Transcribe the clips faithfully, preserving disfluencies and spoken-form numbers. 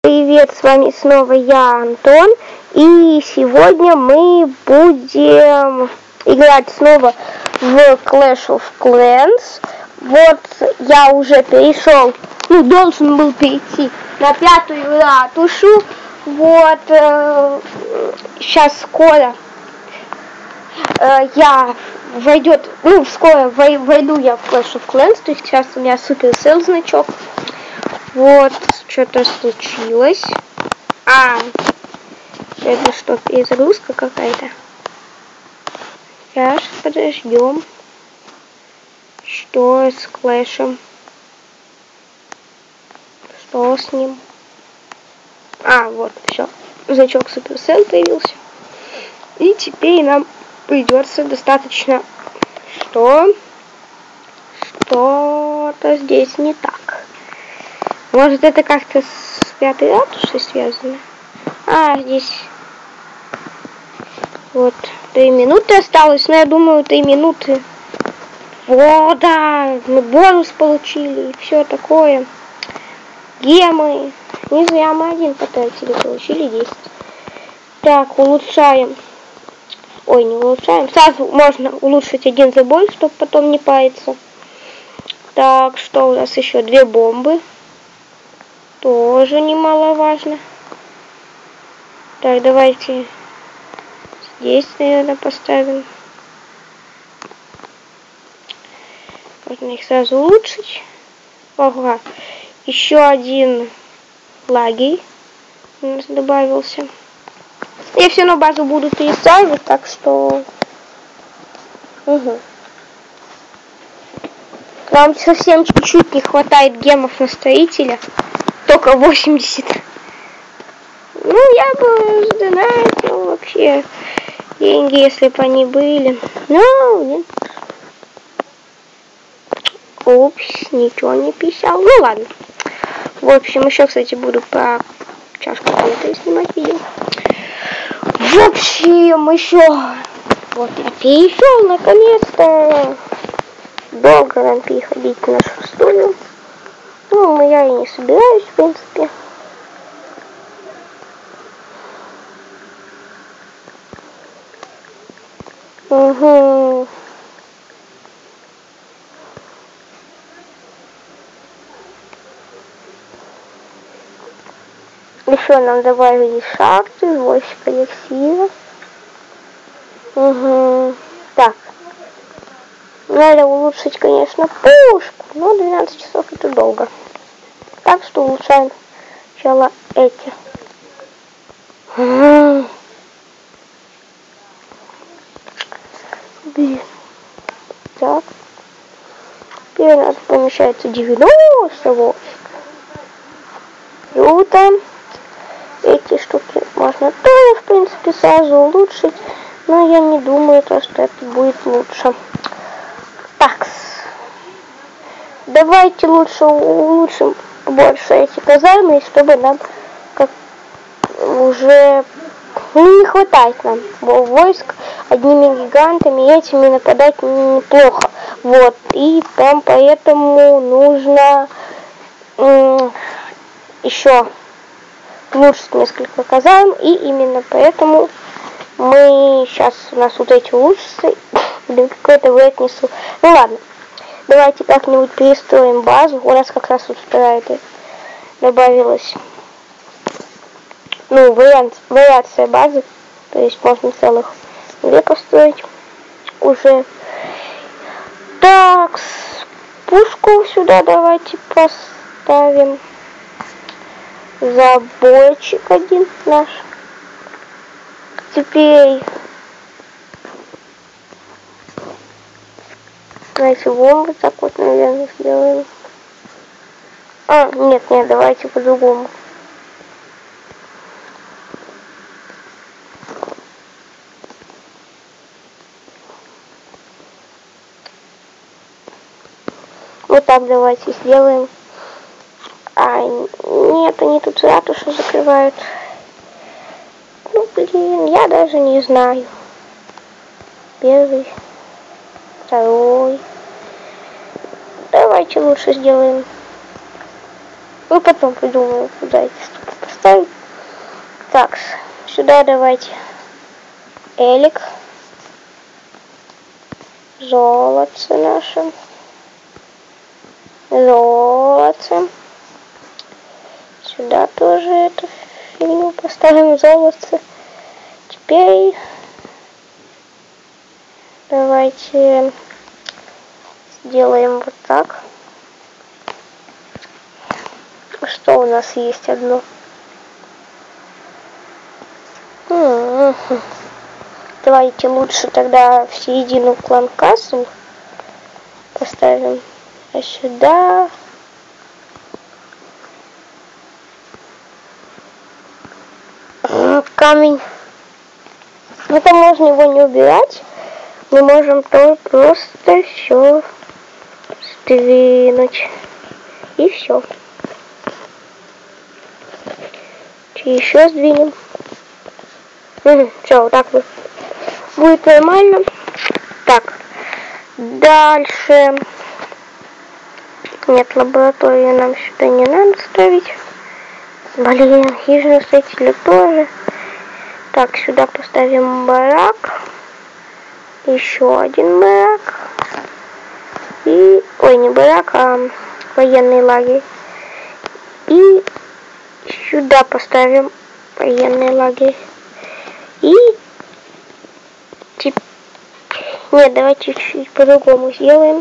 Привет, с вами снова я, Антон, и сегодня мы будем играть снова в Clash of Clans. Вот я уже перешел, ну должен был перейти на пятую ратушу. Вот э, сейчас скоро э, я войдет, ну скоро вой, войду я в Clash of Clans, то есть сейчас у меня Supercell значок. Вот, что-то случилось. А, это что, перезагрузка какая-то? Сейчас, подождем. Что с Клэшем? Что с ним? А, вот, все. Значок Supercell появился. И теперь нам придется достаточно... Что? Что-то здесь не так. Может, это как-то с пятой ратушей связано? А, здесь... Вот, три минуты осталось, но я думаю, три минуты. О, да, мы бонус получили, и все такое. Гемы. Не зря мы один потратили, получили десять. Так, улучшаем. Ой, не улучшаем. Сразу можно улучшить один забой, чтобы потом не париться. Так, что у нас еще? Две бомбы. Тоже немаловажно. Так, давайте здесь, наверное, поставим. Можно их сразу улучшить. Ага. Еще один лагерь у нас добавился. Я все равно базу буду перестраивать, так что... Угу. Нам совсем чуть-чуть не хватает гемов на строителя. Только восемьдесят. Ну, я бы сдонатил вообще деньги, если бы они были. Ну, нет. Упс, ничего не писал. Ну, ладно. В общем, еще, кстати, буду по чашку света снимать видео. В общем, еще... Вот я перешел, наконец-то. Долго нам переходить на шестую. Ну, я и не собираюсь, в принципе. Угу. Еще нам добавили шахты, войско эликсира. Угу. Так. Надо улучшить, конечно, пушку, но двенадцать часов это долго. Так что улучшаем сначала эти. Блин. Так. Теперь у нас помещается девяносто войск. Круто. Эти штуки можно тоже, в принципе, сразу улучшить. Но я не думаю, то, что это будет лучше. Так. Давайте лучше улучшим больше эти казармы, чтобы нам как уже не хватает нам войск одними гигантами, и этими нападать неплохо. Вот. И там поэтому нужно еще улучшить несколько казарм, и именно поэтому мы сейчас у нас вот эти улучшатся. Блин, какой-то вред несу. Ну ладно. Давайте как-нибудь перестроим базу. У нас как раз тут вторая добавилась. Ну, вариант, вариация базы. То есть можно целых две построить уже. Так, пушку сюда давайте поставим. Забойчик один наш. Теперь давайте бомбы так вот, наверное, сделаем. А, нет, нет, давайте по-другому. Вот так давайте сделаем. А, нет, они тут ратушу закрывают. Ну, блин, я даже не знаю. Первый. Второй. Давайте лучше сделаем. Ну, потом придумаем, куда эти штуки поставить. Так, сюда давайте элик. Золото наше. Золото. Сюда тоже эту фигню поставим, золото. Теперь давайте сделаем вот так. Что у нас есть одно? Давайте лучше тогда в середину клан Касл поставим. А сюда камень. Это можно его не убирать. Мы можем тоже просто все сдвинуть. И все. Еще сдвинем. Угу, все, вот так вот. Будет нормально. Так. Дальше. Нет, лаборатории нам сюда не надо ставить. Блин, хижину строителя тоже. Так, сюда поставим барак. Еще один барак. И, ой, не барак, а военный лагерь. И сюда поставим военный лагерь. И теперь... Нет, давайте чуть-чуть по-другому сделаем.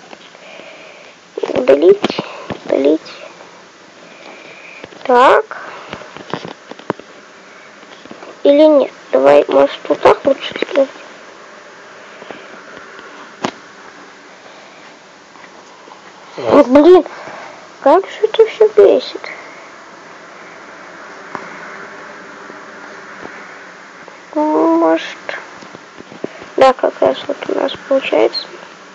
Удалить, удалить. Так. Или нет? Давай, может, вот так лучше сделать. Блин, как же это все бесит. Может... Да, как раз вот у нас получается.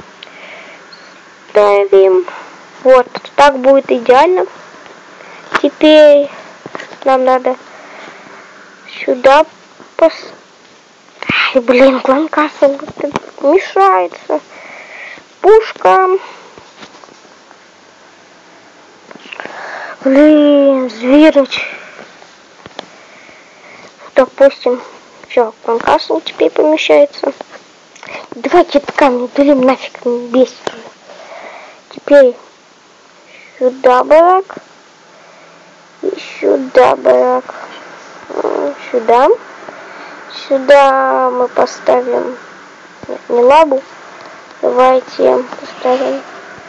Ставим. Вот, так будет идеально. Теперь нам надо сюда поставить. Ай, блин, клан Касл мешается. Пушка. Блин, звернуть. Допустим, все, клан Касл теперь помещается. Давайте этот камень удалим нафиг, не бесит уже. Теперь сюда барак. И сюда барак. Сюда. Сюда мы поставим... Нет, не лабу. Давайте поставим...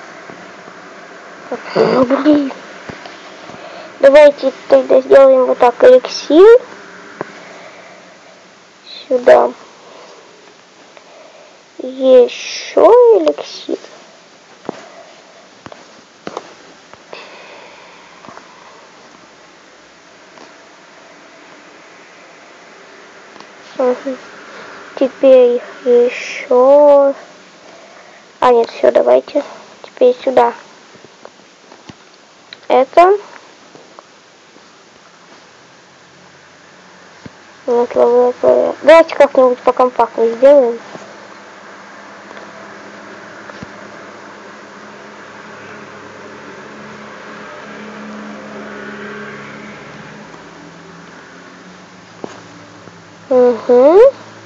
Ну, блин. Давайте тогда сделаем вот так. Эликсир. Сюда. Еще эликсир. Угу. Теперь еще... А, нет, все, давайте. Теперь сюда. Это... Вот лаборатория. Давайте как-нибудь покомпактнее сделаем. Угу.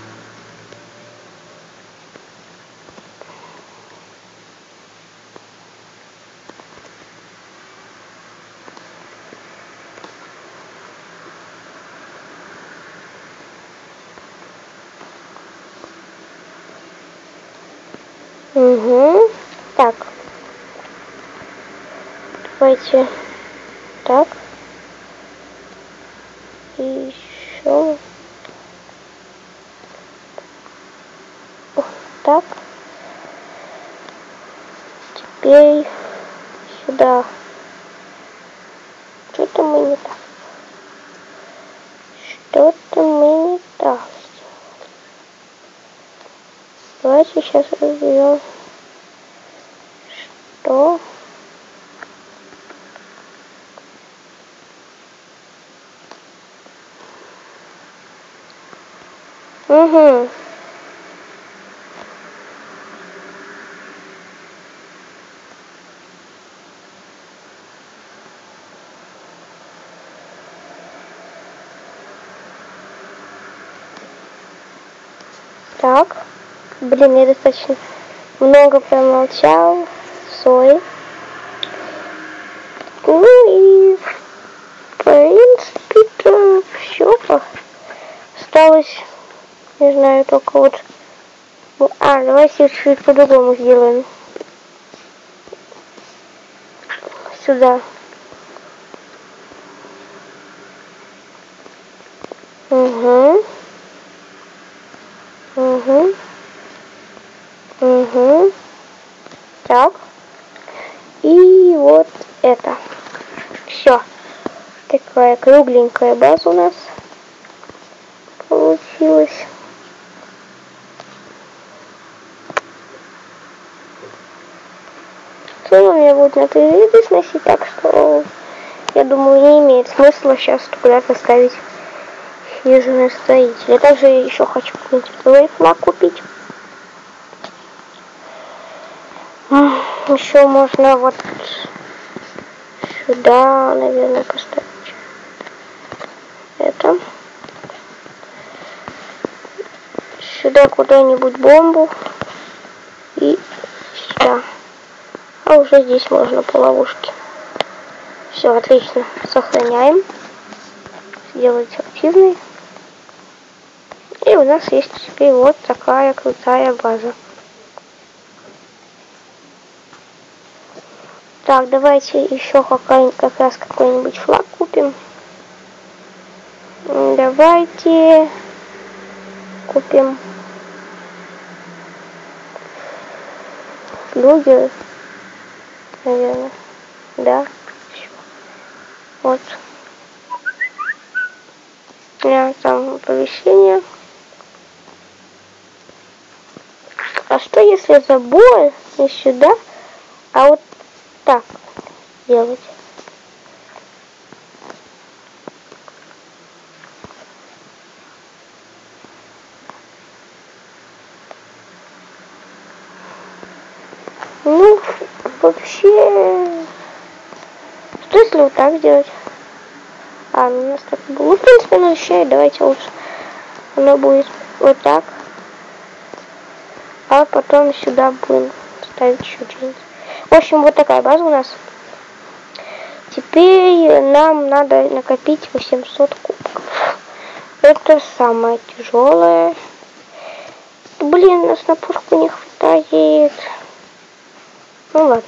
Угу. Так. Давайте так. И еще вот так. Теперь сюда. Что-то мы не так. Что-то мы не так сделали. Давайте сейчас разберем, что... Угу. Так. Блин, я достаточно много промолчал. Сори. Ну и в принципе-то все. Осталось, не знаю, только вот... А, давайте чуть по-другому сделаем. Сюда. Угу. Угу. Угу. Так. И вот это. Все. Такая кругленькая база у нас получилась. Цену мне будет на три вида сносить, так что я думаю, не имеет смысла сейчас куда-то ставить хижины строителя. Также еще хочу какой-нибудь другой флаг купить. Еще можно вот сюда, наверное, поставить это. Сюда куда-нибудь бомбу. И сюда. А уже здесь можно по ловушке. Все, отлично. Сохраняем. Сделать активный. И у нас есть теперь вот такая крутая база. Так, давайте еще какая-нибудь, как раз какой-нибудь флаг купим. Давайте купим флюгер, наверное. Да. Вот. У меня там оповещение. А что если забор не сюда, а вот так делать? Ну, вообще... Что если вот так сделать? А, ну у нас так было. Ну, в принципе, оно ощущает. Давайте лучше. Оно будет вот так. А потом сюда будем ставить еще что-нибудь. В общем, вот такая база у нас. Теперь нам надо накопить восемьсот кубков. Это самое тяжелое. Блин, у нас на пушку не хватает. Ну ладно.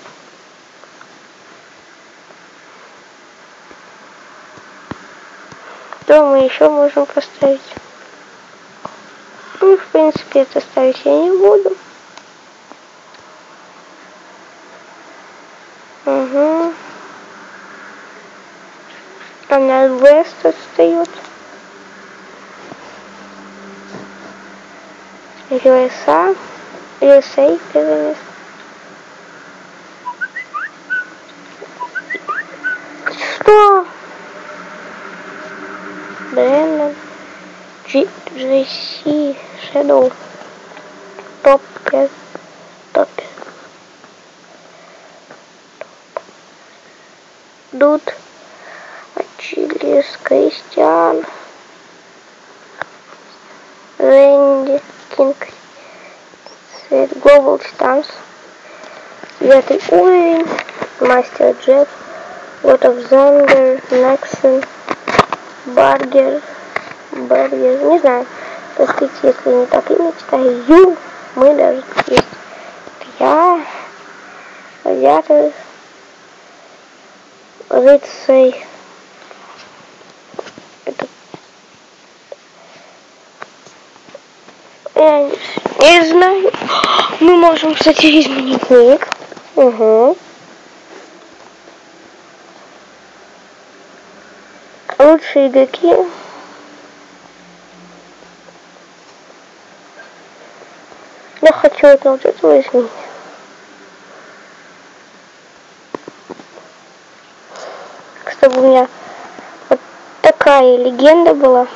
Что мы еще можем поставить? Ну, в принципе, это ставить я не буду. Угу. А на Вест отстает. ю эс эй. ю эс эй первое место. Что? Брэндон. джи си Shadow. Топ пять. Топ. Дуд. Ачиллес. Кристиан. Рэнди. Кинг. Свет. Global Stance. Девятый уровень. Мастер Джефф. Вот of Thunder. Нексон. Баргер. Баргер. Не знаю. Простите, если не так имя читаю. Ю. Мы даже есть. Я. Радиатор. Рыцарь. Это... Я не, не знаю. Мы можем, кстати, изменить ник. Угу. Лучшие игроки. Я хочу это вот этого изменить. Чтобы у меня вот такая легенда была.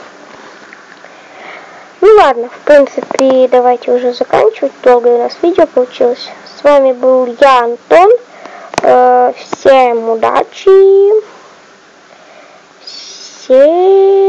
Ну ладно, в принципе, давайте уже заканчивать. Долгое у нас видео получилось. С вами был я, Антон. Всем удачи. Всем